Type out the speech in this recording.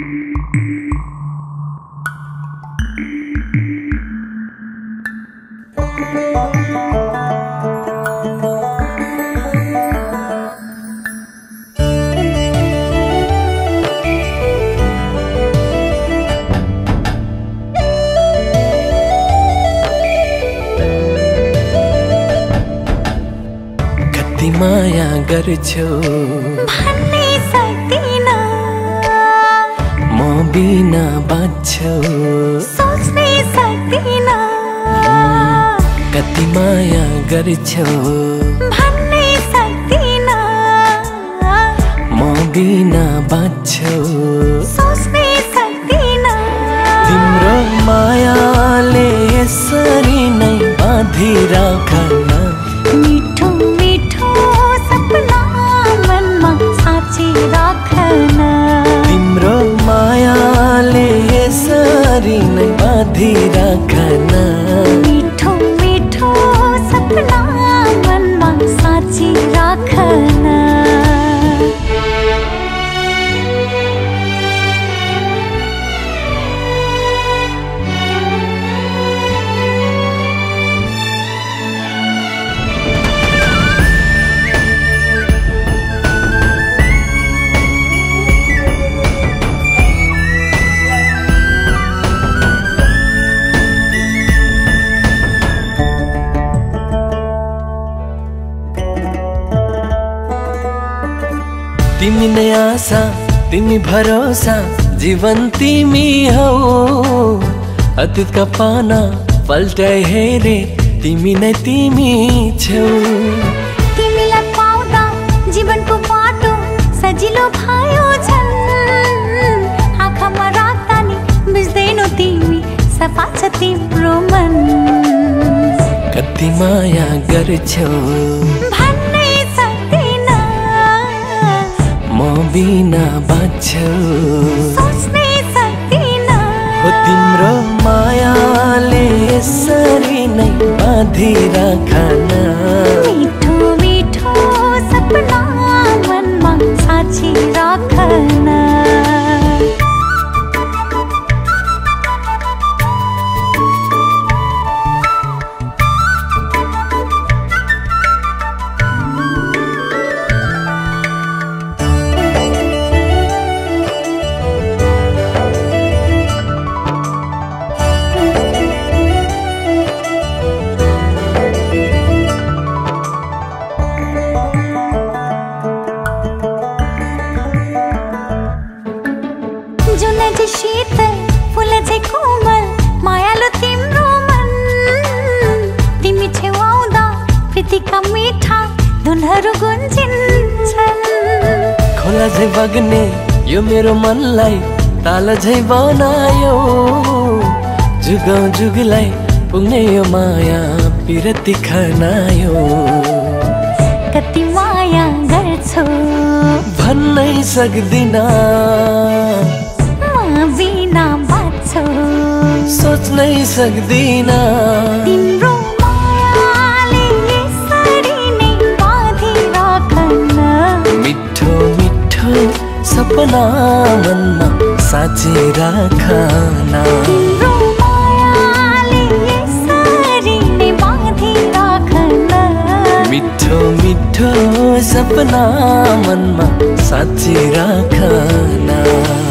माया गर्छौ भन्नै सक्दिन, म बिना बाँच्छौ सोच्नै सक्दिन। कति माया गर्छौ भन्नै सक्दिन, म बिना बाँच्छौ सोच्नै सक्दिन। तिम्रो मायाले यसरी नै बाँधिराखन, मिठो मिठो सपना मनमा साँचिराखन। तिम्रो मायाले यसरी नै बाँधिराखन, मिठो मिठो सपना मनमा साँचिराखन। तिमी नै आशा, तिमी भरोसा, जीवन तिमी हौ। अतीतका पाना पल्टाइ हेरे तिमी नै तिमी छौ। तिमीलाई पाउँदा जीवनको बाटो सजिलो भयो झन्। आँखामा राख्दा नि बुझ्दैनौ तिमी, सफा छ तिम्रो मन। कति माया गर्छौ भन्नै सक्दिन, म बिना बाँच्छौ सोच्नै सक्दिन। हो तिम्रो मायाले यसरी नै बाँधिराखन, मिठो मिठो सपना मनमा साँचिराखन। जुन चाहिँ शीतल, फुल चाहिँ कोमल, मायालु तिम्रो मन। तिमी छेउ आउँदा प्रीतिका मिठा धुनहरू गुन्जिन्छन्। खोला झै बग्ने यो मेरो मनलाई ताल झै बनायो। जुगौँ जुगलाई पुग्ने यो माया पिरती खनायो। कति माया गर्छौ भन्नै सक्दिन, म बिना बाँच्छौ सोच्नै सक्दिन। तिम्रो मायाले यसरी नै बाँधिराखन, मिठो मिठो सपना मनमा साँचिराखन। तिम्रो मायाले यसरी नै बाँधिराखन, मिठो मिठो सपना मनमा साँचिराखन।